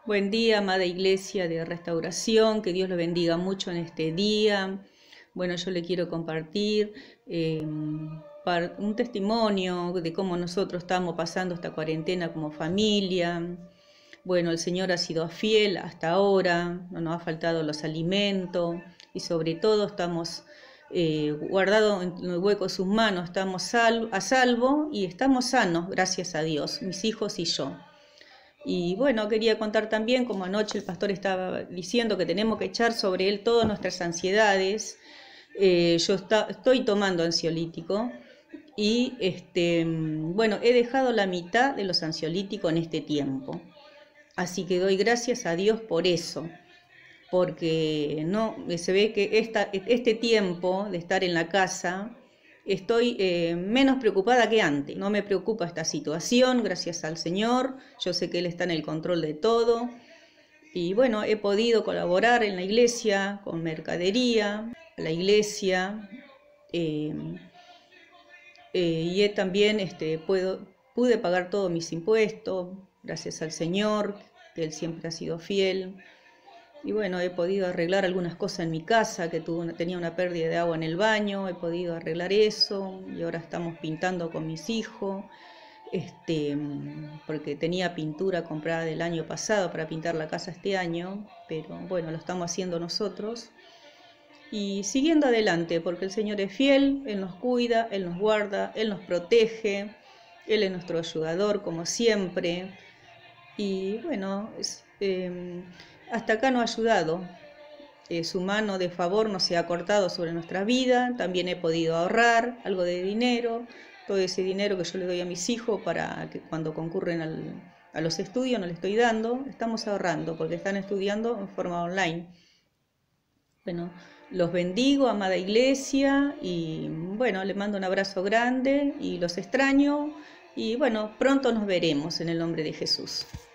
Buen día, amada Iglesia de Restauración, que Dios lo bendiga mucho en este día. Bueno, yo le quiero compartir un testimonio de cómo nosotros estamos pasando esta cuarentena como familia. Bueno, el Señor ha sido fiel hasta ahora, no nos ha faltado los alimentos y sobre todo estamos guardados en el hueco de sus manos, estamos a salvo y estamos sanos, gracias a Dios, mis hijos y yo. Y bueno, quería contar también, como anoche el pastor estaba diciendo, que tenemos que echar sobre él todas nuestras ansiedades. Yo estoy tomando ansiolítico y bueno, he dejado la mitad de los ansiolíticos en este tiempo. Así que doy gracias a Dios por eso, porque no se ve que este tiempo de estar en la casa estoy menos preocupada que antes. No me preocupa esta situación, gracias al Señor. Yo sé que Él está en el control de todo. Y bueno, he podido colaborar en la iglesia con mercadería, la iglesia. Y también pude pagar todos mis impuestos, gracias al Señor, que Él siempre ha sido fiel. Y bueno, he podido arreglar algunas cosas en mi casa, que tenía una pérdida de agua en el baño, he podido arreglar eso, y ahora estamos pintando con mis hijos, porque tenía pintura comprada del año pasado para pintar la casa este año, pero bueno, lo estamos haciendo nosotros. Y siguiendo adelante, porque el Señor es fiel, Él nos cuida, Él nos guarda, Él nos protege, Él es nuestro ayudador como siempre. Y bueno, hasta acá nos ha ayudado. Su mano de favor no se ha cortado sobre nuestra vida. También he podido ahorrar algo de dinero, todo ese dinero que yo le doy a mis hijos para que cuando concurren a los estudios no le estoy dando. Estamos ahorrando porque están estudiando en forma online. Bueno, los bendigo, amada Iglesia, y bueno, les mando un abrazo grande y los extraño. Y bueno, pronto nos veremos en el nombre de Jesús.